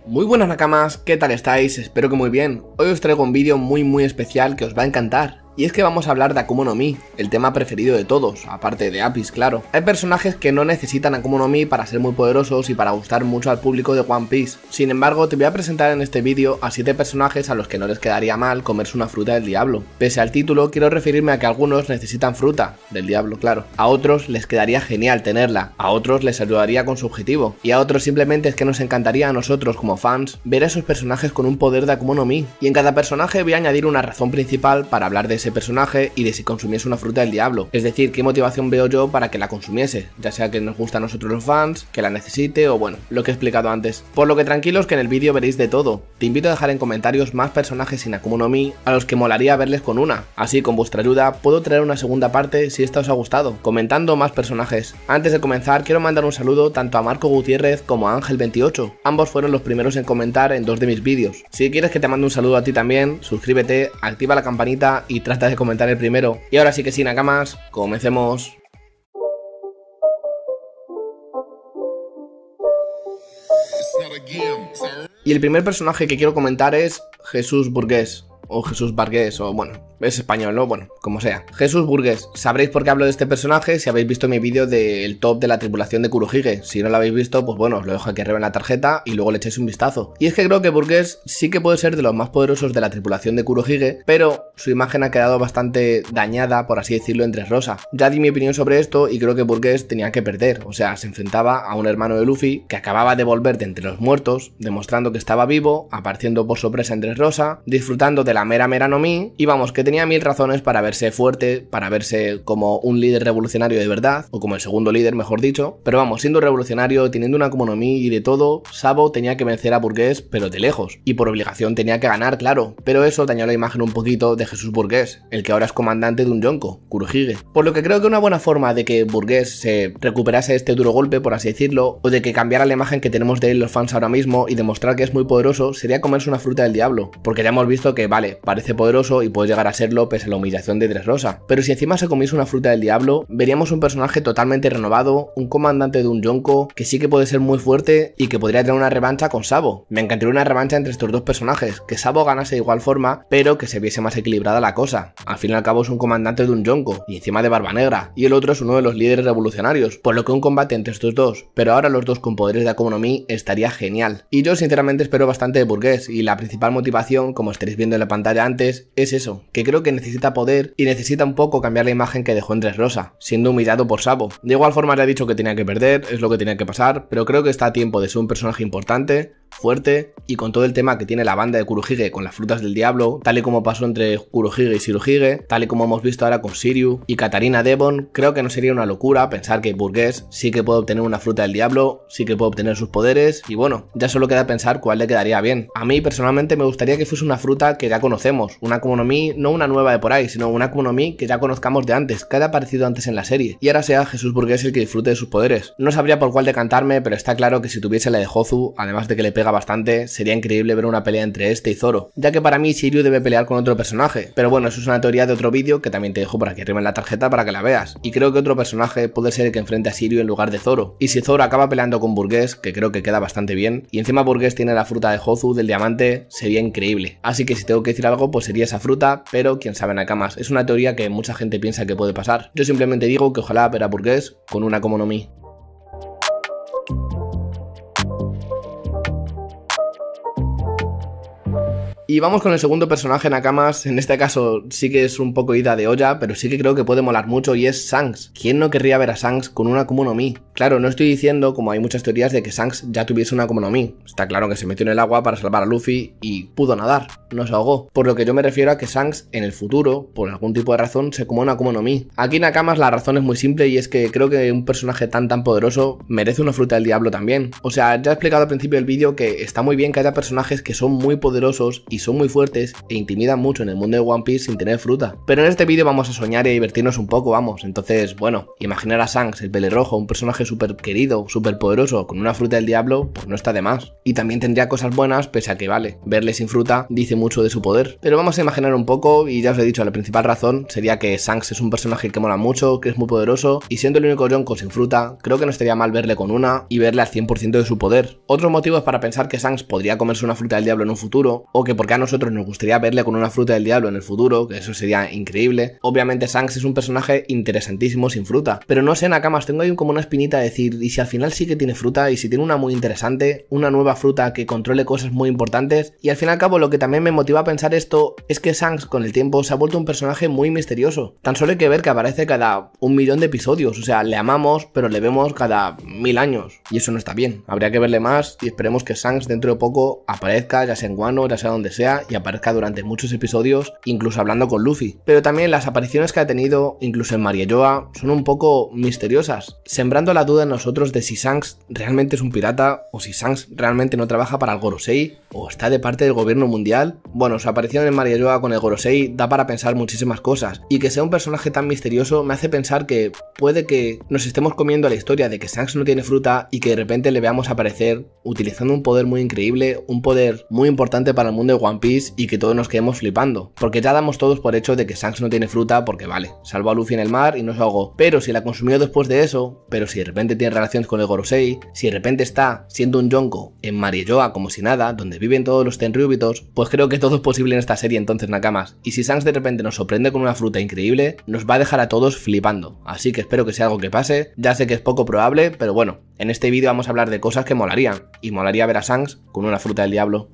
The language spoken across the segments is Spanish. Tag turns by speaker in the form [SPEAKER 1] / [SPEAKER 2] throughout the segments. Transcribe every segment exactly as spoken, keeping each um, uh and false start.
[SPEAKER 1] Muy buenas nakamas, ¿qué tal estáis? Espero que muy bien. Hoy os traigo un vídeo muy muy especial que os va a encantar. Y es que vamos a hablar de Akuma no Mi, el tema preferido de todos, aparte de Apis, claro. Hay personajes que no necesitan Akuma no Mi para ser muy poderosos y para gustar mucho al público de One Piece. Sin embargo, te voy a presentar en este vídeo a siete personajes a los que no les quedaría mal comerse una fruta del diablo. Pese al título, quiero referirme a que algunos necesitan fruta, del diablo, claro. A otros les quedaría genial tenerla, a otros les ayudaría con su objetivo, y a otros simplemente es que nos encantaría a nosotros como fans ver a esos personajes con un poder de Akuma no Mi. Y en cada personaje voy a añadir una razón principal para hablar de ese personaje y de si consumiese una fruta del diablo, es decir, qué motivación veo yo para que la consumiese, ya sea que nos gusta a nosotros los fans, que la necesite o bueno, lo que he explicado antes. Por lo que tranquilos que en el vídeo veréis de todo. Te invito a dejar en comentarios más personajes sin Akuma no Mi a los que molaría verles con una, así con vuestra ayuda puedo traer una segunda parte si esta os ha gustado, comentando más personajes. Antes de comenzar quiero mandar un saludo tanto a Marco Gutiérrez como a Ángel veintiocho, ambos fueron los primeros en comentar en dos de mis vídeos. Si quieres que te mande un saludo a ti también, suscríbete, activa la campanita y trata de comentar el primero. Y ahora sí que sin nakamas, comencemos. Y el primer personaje que quiero comentar es Jesús Burgués, o Jesús Vargués, o bueno, es español, ¿no? Bueno, como sea. Jesús Burgués. Sabréis por qué hablo de este personaje si habéis visto mi vídeo del top de la tripulación de Kurohige. Si no lo habéis visto, pues bueno, os lo dejo aquí arriba en la tarjeta y luego le echéis un vistazo. Y es que creo que Burgués sí que puede ser de los más poderosos de la tripulación de Kurohige, pero su imagen ha quedado bastante dañada, por así decirlo, en Dressrosa. Ya di mi opinión sobre esto y creo que Burgués tenía que perder. O sea, se enfrentaba a un hermano de Luffy que acababa de volver de entre los muertos, demostrando que estaba vivo, apareciendo por sorpresa en Dressrosa, disfrutando de la mera mera no Mi, y vamos, que tenía mil razones para verse fuerte, para verse como un líder revolucionario de verdad, o como el segundo líder, mejor dicho, pero vamos, siendo revolucionario, teniendo una Akuma no Mi y de todo, Sabo tenía que vencer a Burgués, pero de lejos, y por obligación tenía que ganar, claro, pero eso dañó la imagen un poquito de Jesús Burgués, el que ahora es comandante de un yonko, Kurohige, por lo que creo que una buena forma de que Burgués se recuperase este duro golpe, por así decirlo, o de que cambiara la imagen que tenemos de él los fans ahora mismo y demostrar que es muy poderoso, sería comerse una fruta del diablo, porque ya hemos visto que, vale, parece poderoso y puede llegar a serlo pese a la humillación de Dressrosa, pero si encima se comiese una fruta del diablo, veríamos un personaje totalmente renovado, un comandante de un yonko que sí que puede ser muy fuerte y que podría tener una revancha con Sabo. Me encantaría una revancha entre estos dos personajes, que Sabo ganase de igual forma, pero que se viese más equilibrada la cosa. Al fin y al cabo es un comandante de un yonko, y encima de barba negra, y el otro es uno de los líderes revolucionarios, por lo que un combate entre estos dos, pero ahora los dos con poderes de Akuma no Mi, estaría genial. Y yo sinceramente espero bastante de Burgués, y la principal motivación, como estaréis viendo en la pantalla antes, es eso, que creo que necesita poder y necesita un poco cambiar la imagen que dejó en Dressrosa, siendo humillado por Sabo. De igual forma le ha dicho que tenía que perder, es lo que tenía que pasar, pero creo que está a tiempo de ser un personaje importante, fuerte, y con todo el tema que tiene la banda de Kurohige con las frutas del diablo, tal y como pasó entre Kurohige y Shirohige, tal y como hemos visto ahora con Shiryu y Katarina Devon, creo que no sería una locura pensar que Burgués sí que puede obtener una fruta del diablo, sí que puede obtener sus poderes, y bueno, ya solo queda pensar cuál le quedaría bien. A mí personalmente me gustaría que fuese una fruta que ya conocemos, una Akuma no Mi, no una nueva de por ahí, sino una Akuma no Mi que ya conozcamos de antes, que haya aparecido antes en la serie, y ahora sea Jesús Burgués el que disfrute de sus poderes. No sabría por cuál decantarme, pero está claro que si tuviese la de Hozu, además de que le pega bastante, sería increíble ver una pelea entre este y Zoro, ya que para mí Shiryu debe pelear con otro personaje, pero bueno, eso es una teoría de otro vídeo que también te dejo por aquí arriba en la tarjeta para que la veas, y creo que otro personaje puede ser el que enfrente a Shiryu en lugar de Zoro, y si Zoro acaba peleando con Burgués, que creo que queda bastante bien, y encima Burgués tiene la fruta de Hozu del diamante, sería increíble, así que si tengo que decir algo pues sería esa fruta, pero quién sabe nakamas, es una teoría que mucha gente piensa que puede pasar, yo simplemente digo que ojalá ver a Burgués con una Akuma no Mi. Y vamos con el segundo personaje nakamas, en este caso sí que es un poco ida de olla, pero sí que creo que puede molar mucho y es Shanks. ¿Quién no querría ver a Shanks con una Akuma no Mi? Claro, no estoy diciendo, como hay muchas teorías, de que Shanks ya tuviese una Akuma no Mi. Está claro que se metió en el agua para salvar a Luffy y pudo nadar, no se ahogó. Por lo que yo me refiero a que Shanks en el futuro, por algún tipo de razón, se coma una Akuma no Mi. Aquí nakamas la razón es muy simple y es que creo que un personaje tan tan poderoso merece una fruta del diablo también. O sea, ya he explicado al principio del vídeo que está muy bien que haya personajes que son muy poderosos y y son muy fuertes e intimidan mucho en el mundo de One Piece sin tener fruta. Pero en este vídeo vamos a soñar y a divertirnos un poco, vamos. Entonces, bueno, imaginar a Shanks, el pelirrojo, un personaje súper querido, súper poderoso, con una fruta del diablo, pues no está de más. Y también tendría cosas buenas, pese a que, vale, verle sin fruta dice mucho de su poder. Pero vamos a imaginar un poco, y ya os he dicho, la principal razón sería que Shanks es un personaje que mola mucho, que es muy poderoso, y siendo el único Yonko sin fruta, creo que no estaría mal verle con una y verle al cien por ciento de su poder. Otros motivos para pensar que Shanks podría comerse una fruta del diablo en un futuro, o que porque a nosotros nos gustaría verle con una fruta del diablo en el futuro, que eso sería increíble. Obviamente Shanks es un personaje interesantísimo sin fruta, pero no sé, Nakamas, tengo ahí como una espinita de decir, y si al final sí que tiene fruta, y si tiene una muy interesante, una nueva fruta que controle cosas muy importantes, y al fin y al cabo lo que también me motiva a pensar esto es que Shanks con el tiempo se ha vuelto un personaje muy misterioso. Tan solo hay que ver que aparece cada un millón de episodios, o sea, le amamos, pero le vemos cada mil años, y eso no está bien. Habría que verle más y esperemos que Shanks dentro de poco aparezca, ya sea en Wano, ya sea donde sea, y aparezca durante muchos episodios, incluso hablando con Luffy. Pero también las apariciones que ha tenido, incluso en Mariejoa, son un poco misteriosas, sembrando la duda en nosotros de si Shanks realmente es un pirata, o si Shanks realmente no trabaja para el Gorosei, o está de parte del gobierno mundial. Bueno, su aparición en Mariejoa con el Gorosei da para pensar muchísimas cosas, y que sea un personaje tan misterioso me hace pensar que puede que nos estemos comiendo la historia de que Shanks no tiene fruta y que de repente le veamos aparecer utilizando un poder muy increíble, un poder muy importante para el mundo de One Piece, y que todos nos quedemos flipando, porque ya damos todos por hecho de que Shanks no tiene fruta porque vale, salvó a Luffy en el mar y no se ahogó, pero si la consumió después de eso, pero si de repente tiene relaciones con el Gorosei, si de repente está siendo un Yonko en Mariejoa como si nada, donde viven todos los Tenryubitos, pues creo que todo es posible en esta serie entonces, Nakamas, y si Shanks de repente nos sorprende con una fruta increíble, nos va a dejar a todos flipando, así que espero que sea algo que pase. Ya sé que es poco probable, pero bueno, en este vídeo vamos a hablar de cosas que molarían, y molaría ver a Shanks con una fruta del diablo.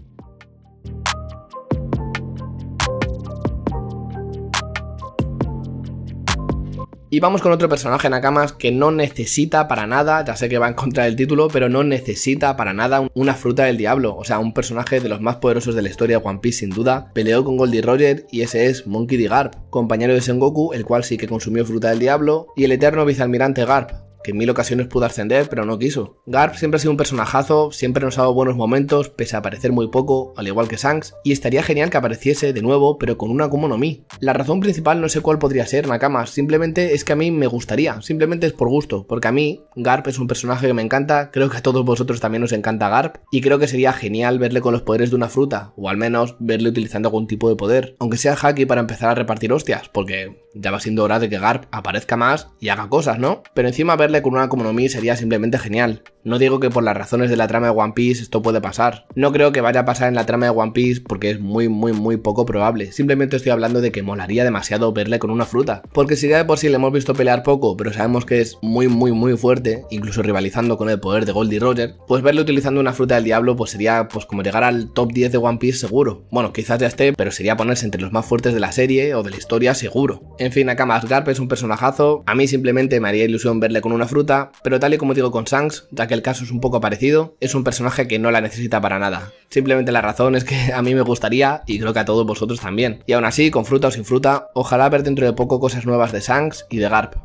[SPEAKER 1] Y vamos con otro personaje, Nakamas, que no necesita para nada, ya sé que va en contra del título, pero no necesita para nada una fruta del diablo. O sea, un personaje de los más poderosos de la historia de One Piece sin duda. Peleó con Goldie Roger y ese es Monkey D. Garp, compañero de Sengoku, el cual sí que consumió fruta del diablo, y el eterno vicealmirante Garp, que en mil ocasiones pudo ascender, pero no quiso. Garp siempre ha sido un personajazo, siempre nos ha dado buenos momentos, pese a aparecer muy poco, al igual que Shanks, y estaría genial que apareciese de nuevo, pero con una Akuma no Mi. La razón principal no sé cuál podría ser, Nakamas, simplemente es que a mí me gustaría, simplemente es por gusto, porque a mí Garp es un personaje que me encanta, creo que a todos vosotros también os encanta Garp, y creo que sería genial verle con los poderes de una fruta, o al menos verle utilizando algún tipo de poder, aunque sea haki para empezar a repartir hostias, porque ya va siendo hora de que Garp aparezca más y haga cosas, ¿no? Pero encima verle con una Akuma no Mi sería simplemente genial. No digo que por las razones de la trama de One Piece esto puede pasar. No creo que vaya a pasar en la trama de One Piece porque es muy muy muy poco probable. Simplemente estoy hablando de que molaría demasiado verle con una fruta. Porque si ya de por sí le hemos visto pelear poco, pero sabemos que es muy muy muy fuerte, incluso rivalizando con el poder de Goldie Roger, pues verle utilizando una fruta del diablo pues sería pues como llegar al top diez de One Piece seguro. Bueno, quizás ya esté, pero sería ponerse entre los más fuertes de la serie o de la historia seguro. En fin, Nakamas, Garp es un personajazo. A mí simplemente me haría ilusión verle con una fruta, pero tal y como digo con Shanks, ya que el caso es un poco parecido, es un personaje que no la necesita para nada. Simplemente la razón es que a mí me gustaría, y creo que a todos vosotros también. Y aún así, con fruta o sin fruta, ojalá ver dentro de poco cosas nuevas de Shanks y de Garp.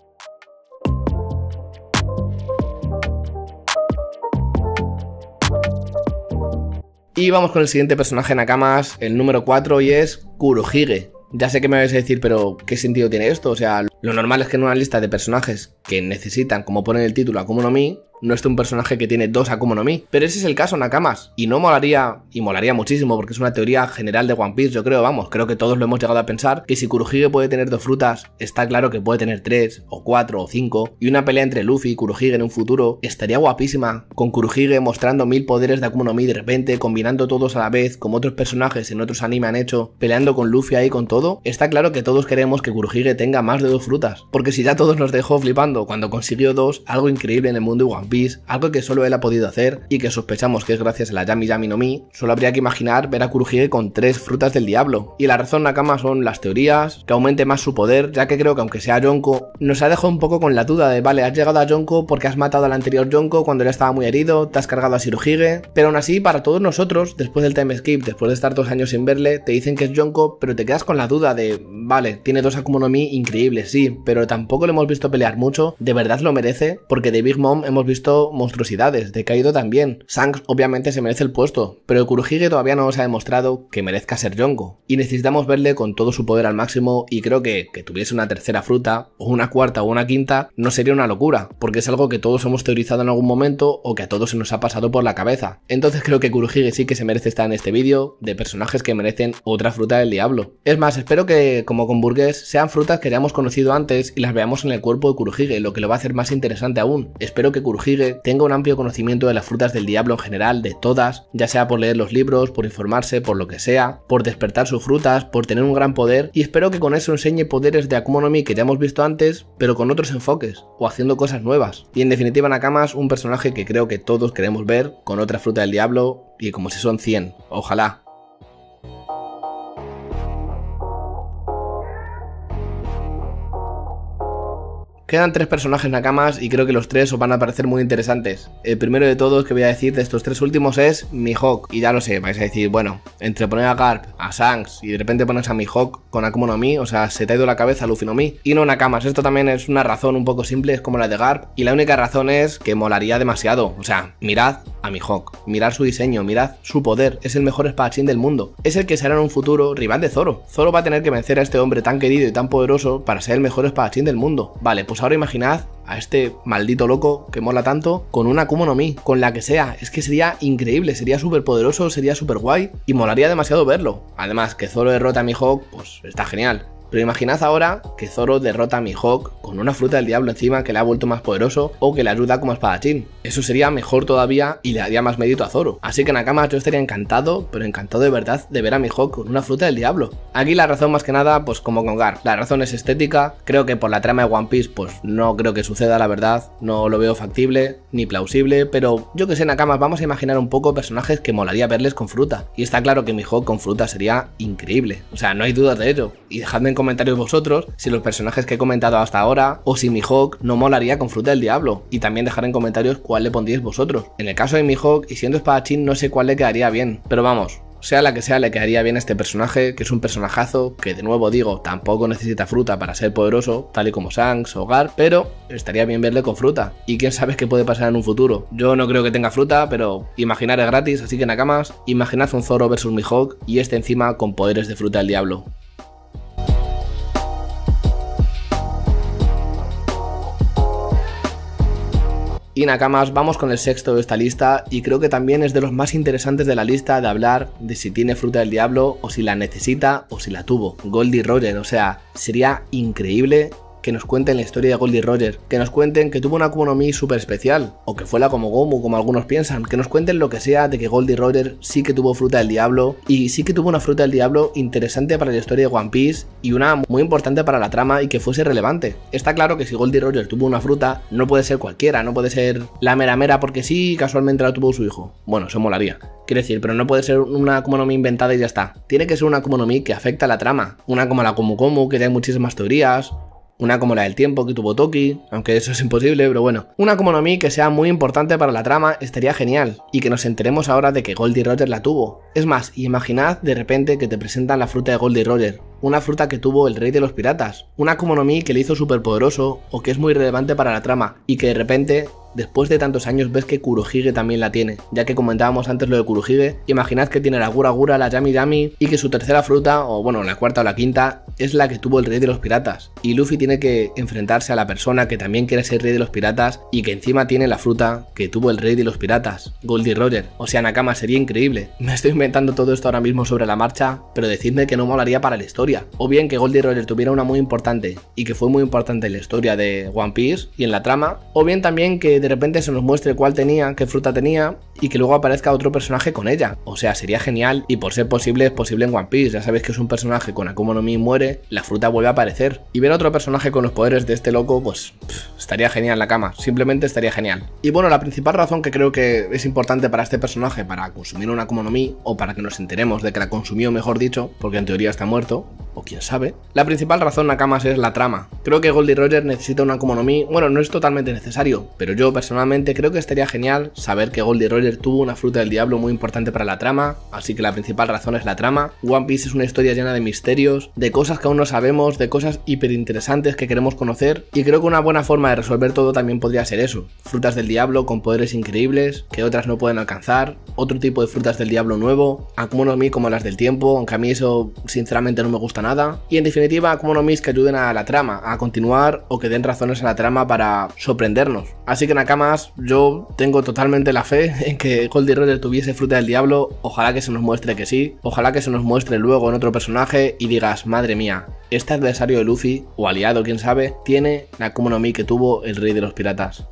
[SPEAKER 1] Y vamos con el siguiente personaje, Nakamas, el número cuatro, y es Kurohige. Ya sé que me vais a decir, pero ¿qué sentido tiene esto? O sea, lo normal es que en una lista de personajes que necesitan, como pone en el título, Akuma no Mi, no esté un personaje que tiene dos Akuma no Mi. Pero ese es el caso, Nakamas. Y no molaría, y molaría muchísimo, porque es una teoría general de One Piece, yo creo, vamos, creo que todos lo hemos llegado a pensar, que si Kurohige puede tener dos frutas, está claro que puede tener tres, o cuatro, o cinco, y una pelea entre Luffy y Kurohige en un futuro estaría guapísima, con Kurohige mostrando mil poderes de Akuma no Mi de repente, combinando todos a la vez, como otros personajes en otros anime han hecho, peleando con Luffy ahí con todo. Está claro que todos queremos que Kurohige tenga más de dos frutas, porque si ya todos nos dejó flipando cuando consiguió dos, algo increíble en el mundo de One Piece, algo que solo él ha podido hacer y que sospechamos que es gracias a la Yami Yami no Mi, solo habría que imaginar ver a Kurohige con tres frutas del diablo. Y la razón, Nakama, son las teorías, que aumente más su poder, ya que creo que aunque sea Yonko, nos ha dejado un poco con la duda de, vale, has llegado a Yonko porque has matado al anterior Yonko cuando él estaba muy herido, te has cargado a Shirohige, pero aún así para todos nosotros, después del time skip, después de estar dos años sin verle, te dicen que es Yonko, pero te quedas con la duda de, vale, tiene dos Akuma no Mi increíbles, sí, pero tampoco lo hemos visto pelear mucho, ¿de verdad lo merece? Porque de Big Mom hemos visto visto monstruosidades, de Kaido también. Shanks obviamente se merece el puesto, pero Kurohige todavía no nos ha demostrado que merezca ser Yonko, y necesitamos verle con todo su poder al máximo, y creo que que tuviese una tercera fruta, o una cuarta o una quinta, no sería una locura, porque es algo que todos hemos teorizado en algún momento o que a todos se nos ha pasado por la cabeza. Entonces creo que Kurohige sí que se merece estar en este vídeo de personajes que merecen otra fruta del diablo. Es más, espero que, como con Burgués, sean frutas que hayamos conocido antes y las veamos en el cuerpo de Kurohige, lo que lo va a hacer más interesante aún. Espero que Kurohige tenga un amplio conocimiento de las frutas del diablo en general, de todas, ya sea por leer los libros, por informarse, por lo que sea, por despertar sus frutas, por tener un gran poder, y espero que con eso enseñe poderes de Akuma no Mi que ya hemos visto antes, pero con otros enfoques, o haciendo cosas nuevas. Y en definitiva, Nakamas, un personaje que creo que todos queremos ver con otra fruta del diablo, y como si son cien, ojalá. Quedan tres personajes Nakamas y creo que los tres os van a parecer muy interesantes. El primero de todos que voy a decir de estos tres últimos es Mihawk. Y ya lo sé, vais a decir, bueno, entre poner a Garp, a Shanks y de repente pones a Mihawk con Akuma no Mi, o sea, se te ha ido la cabeza Luffy no Mi. Y no Nakamas, esto también es una razón un poco simple, es como la de Garp. Y la única razón es que molaría demasiado. O sea, mirad a Mihawk, mirad su diseño, mirad su poder. Es el mejor espadachín del mundo. Es el que será en un futuro rival de Zoro. Zoro va a tener que vencer a este hombre tan querido y tan poderoso para ser el mejor espadachín del mundo. Vale, pues ahora imaginad a este maldito loco que mola tanto con una Akuma no Mi, con la que sea. Es que sería increíble, sería súper poderoso, sería súper guay y molaría demasiado verlo. Además, que Zoro derrota a Mihawk, pues está genial. Pero imaginad ahora que Zoro derrota a Mihawk con una fruta del diablo encima que le ha vuelto más poderoso o que le ayuda como espadachín. Eso sería mejor todavía y le daría más mérito a Zoro. Así que Nakamas, yo estaría encantado, pero encantado de verdad de ver a Mihawk con una fruta del diablo. Aquí la razón más que nada, pues como con Garp, la razón es estética. Creo que por la trama de One Piece, pues no creo que suceda, la verdad. No lo veo factible ni plausible, pero yo que sé, Nakamas, vamos a imaginar un poco personajes que molaría verles con fruta. Y está claro que Mihawk con fruta sería increíble. O sea, no hay dudas de ello. Y dejadme en comentarios vosotros si los personajes que he comentado hasta ahora o si Mihawk no molaría con fruta del diablo, y también dejar en comentarios cuál le pondríais vosotros. En el caso de Mihawk y siendo espadachín no sé cuál le quedaría bien, pero vamos, sea la que sea le quedaría bien a este personaje, que es un personajazo que, de nuevo digo, tampoco necesita fruta para ser poderoso, tal y como Shanks o Garp, pero estaría bien verle con fruta, y quién sabe qué puede pasar en un futuro. Yo no creo que tenga fruta, pero imaginar es gratis, así que Nakamas, imaginad un Zoro versus Mihawk y este encima con poderes de fruta del diablo. Y Nakamas, vamos con el sexto de esta lista y creo que también es de los más interesantes de la lista de hablar de si tiene fruta del diablo o si la necesita o si la tuvo. Goldie Roger, o sea, sería increíble que nos cuenten la historia de Goldie Roger, que nos cuenten que tuvo una Akuma no Mi súper especial, o que fue la como Gomu, como algunos piensan, que nos cuenten lo que sea de que Goldie Roger sí que tuvo fruta del diablo, y sí que tuvo una fruta del diablo interesante para la historia de One Piece, y una muy importante para la trama y que fuese relevante. Está claro que si Goldie Roger tuvo una fruta, no puede ser cualquiera, no puede ser la mera mera porque sí, casualmente la tuvo su hijo. Bueno, eso molaría. Quiero decir, pero no puede ser una Akuma no Mi inventada y ya está. Tiene que ser una Akuma no Mi que afecta a la trama, una como la Gomu Gomu, que hay muchísimas teorías, una como la del tiempo que tuvo Toki, aunque eso es imposible, pero bueno. Una Akuma no Mi que sea muy importante para la trama estaría genial, y que nos enteremos ahora de que Goldie Roger la tuvo. Es más, imaginad de repente que te presentan la fruta de Goldie Roger, una fruta que tuvo el rey de los piratas, una Akuma no Mi que le hizo súper poderoso o que es muy relevante para la trama, y que de repente, después de tantos años, ves que Kurohige también la tiene. Ya que comentábamos antes lo de Kurohige, imaginad que tiene la Gura Gura, la Yami Yami, y que su tercera fruta, o bueno, la cuarta o la quinta, es la que tuvo el rey de los piratas. Y Luffy tiene que enfrentarse a la persona que también quiere ser rey de los piratas y que encima tiene la fruta que tuvo el rey de los piratas, Goldie Roger. O sea, Nakama, sería increíble. Me estoy inventando todo esto ahora mismo sobre la marcha, pero decidme que no molaría para la historia. O bien que Goldie Roger tuviera una muy importante y que fue muy importante en la historia de One Piece y en la trama, o bien también que de repente se nos muestre cuál tenía, qué fruta tenía, y que luego aparezca otro personaje con ella. O sea, sería genial, y por ser posible, es posible en One Piece. Ya sabéis que es un personaje con Akuma no Mi muere, la fruta vuelve a aparecer. Y ver a otro personaje con los poderes de este loco, pues pff, estaría genial la cama, simplemente estaría genial. Y bueno, la principal razón que creo que es importante para este personaje, para consumir una Akuma no Mi, o para que nos enteremos de que la consumió, mejor dicho, porque en teoría está muerto, o quién sabe. La principal razón, Nakamas, es la trama. Creo que Goldie Roger necesita una Akuma no Mi, bueno, no es totalmente necesario, pero yo personalmente creo que estaría genial saber que Goldie Roger tuvo una fruta del diablo muy importante para la trama, así que la principal razón es la trama. One Piece es una historia llena de misterios, de cosas que aún no sabemos, de cosas hiper interesantes que queremos conocer, y creo que una buena forma de resolver todo también podría ser eso, frutas del diablo con poderes increíbles que otras no pueden alcanzar, otro tipo de frutas del diablo nuevo, Akuma no Mi como las del tiempo, aunque a mí eso sinceramente no me gusta nada, y en definitiva Akuma no Mi que ayuden a la trama, a continuar o que den razones a la trama para sorprendernos. Así que Nakamas, yo tengo totalmente la fe en que Goldie Roger tuviese fruta del diablo, ojalá que se nos muestre que sí, ojalá que se nos muestre luego en otro personaje y digas, madre mía, este adversario de Luffy, o aliado quién sabe, tiene la Akuma no Mi que tuvo el rey de los piratas.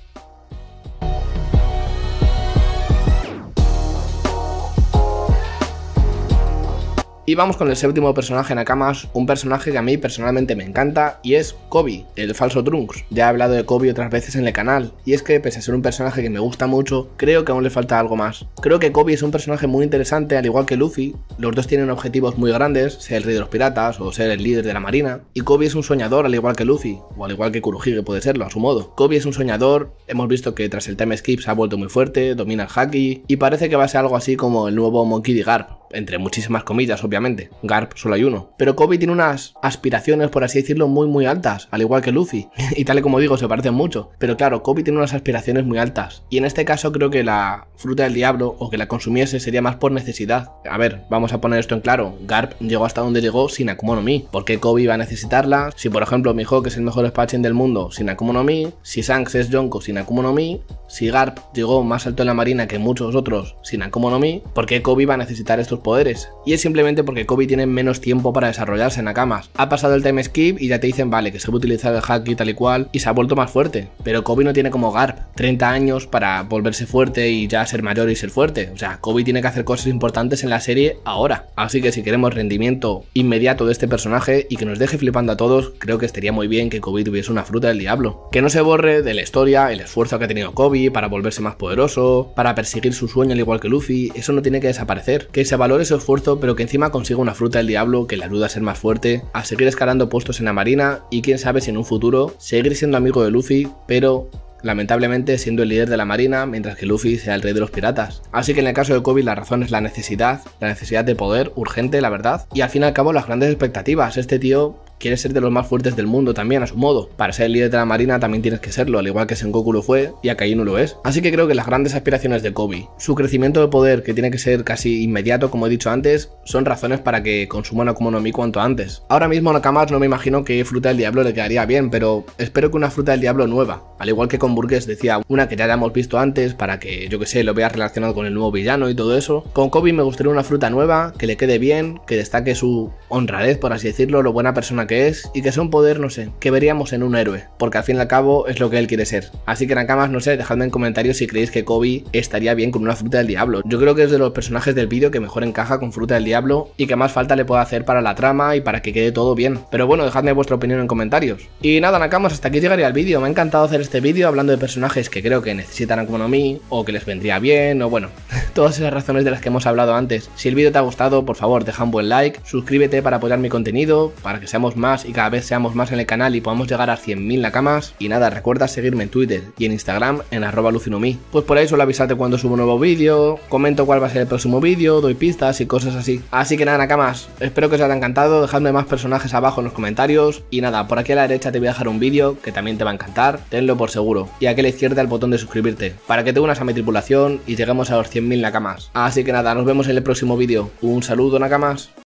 [SPEAKER 1] Y vamos con el séptimo personaje, Nakamas, un personaje que a mí personalmente me encanta y es Koby, el falso Trunks. Ya he hablado de Koby otras veces en el canal y es que pese a ser un personaje que me gusta mucho, creo que aún le falta algo más. Creo que Koby es un personaje muy interesante al igual que Luffy, los dos tienen objetivos muy grandes, ser el rey de los piratas o ser el líder de la marina, y Koby es un soñador al igual que Luffy, o al igual que Kurohige puede serlo a su modo. Koby es un soñador, hemos visto que tras el time skip se ha vuelto muy fuerte, domina el haki y parece que va a ser algo así como el nuevo Monkey D. Garp. Entre muchísimas comillas, obviamente. Garp solo hay uno. Pero Koby tiene unas aspiraciones, por así decirlo, muy muy altas, al igual que Luffy. Y tal y como digo, se parecen mucho. Pero claro, Koby tiene unas aspiraciones muy altas. Y en este caso creo que la fruta del diablo, o que la consumiese, sería más por necesidad. A ver, vamos a poner esto en claro. Garp llegó hasta donde llegó sin Akuma no Mi. ¿Por qué Koby va a necesitarla? Si por ejemplo Mihawk es el mejor espadachín del mundo sin Akuma no Mi, si Shanks es Yonko sin Akuma no Mi, si Garp llegó más alto en la marina que muchos otros sin Akuma no Mi, ¿por qué Koby va a necesitar estos poderes? Y es simplemente porque Koby tiene menos tiempo para desarrollarse en Nakamas. Ha pasado el time skip y ya te dicen, vale, que se puede utilizar el haki tal y cual, y se ha vuelto más fuerte. Pero Koby no tiene como Garp treinta años para volverse fuerte y ya ser mayor y ser fuerte. O sea, Koby tiene que hacer cosas importantes en la serie ahora. Así que si queremos rendimiento inmediato de este personaje y que nos deje flipando a todos, creo que estaría muy bien que Koby tuviese una fruta del diablo. Que no se borre de la historia el esfuerzo que ha tenido Koby para volverse más poderoso, para perseguir su sueño al igual que Luffy, eso no tiene que desaparecer. Que se valore su esfuerzo, pero que encima consiga una fruta del diablo que le ayuda a ser más fuerte, a seguir escalando puestos en la marina y quién sabe si en un futuro seguir siendo amigo de Luffy, pero lamentablemente siendo el líder de la marina mientras que Luffy sea el rey de los piratas. Así que en el caso de Koby la razón es la necesidad, la necesidad de poder, urgente la verdad, y al fin y al cabo las grandes expectativas. Este tío quiere ser de los más fuertes del mundo también a su modo. Para ser el líder de la marina también tienes que serlo, al igual que Sengoku lo fue y Akainu lo es. Así que creo que las grandes aspiraciones de Koby, su crecimiento de poder que tiene que ser casi inmediato como he dicho antes, son razones para que consuman Akuma no Mi cuanto antes. Ahora mismo Nakamas no me imagino qué fruta del diablo le quedaría bien, pero espero que una fruta del diablo nueva, al igual que con Burgess decía, una que ya hayamos visto antes para que yo que sé lo veas relacionado con el nuevo villano y todo eso. Con Koby me gustaría una fruta nueva, que le quede bien, que destaque su honradez por así decirlo, lo buena persona que es y que sea un poder, no sé, que veríamos en un héroe, porque al fin y al cabo es lo que él quiere ser. Así que Nakamas, no sé, dejadme en comentarios si creéis que Koby estaría bien con una fruta del diablo. Yo creo que es de los personajes del vídeo que mejor encaja con fruta del diablo y que más falta le puede hacer para la trama y para que quede todo bien. Pero bueno, dejadme vuestra opinión en comentarios. Y nada, Nakamas, hasta aquí llegaría el vídeo. Me ha encantado hacer este vídeo hablando de personajes que creo que necesitan Akuma no Mi o que les vendría bien o bueno, todas esas razones de las que hemos hablado antes. Si el vídeo te ha gustado, por favor, deja un buen like, suscríbete para apoyar mi contenido, para que seamos más y cada vez seamos más en el canal y podamos llegar a cien mil Nakamas. Y nada, recuerda seguirme en Twitter y en Instagram en arroba lucinomi. Pues por ahí suelo avisarte cuando subo un nuevo vídeo, comento cuál va a ser el próximo vídeo, doy pistas y cosas así. Así que nada, Nakamas, espero que os haya encantado, dejadme más personajes abajo en los comentarios. Y nada, por aquí a la derecha te voy a dejar un vídeo que también te va a encantar, tenlo por seguro. Y aquí a la izquierda el botón de suscribirte, para que te unas a mi tripulación y lleguemos a los cien mil Nakamas. Así que nada, nos vemos en el próximo vídeo. Un saludo, Nakamas.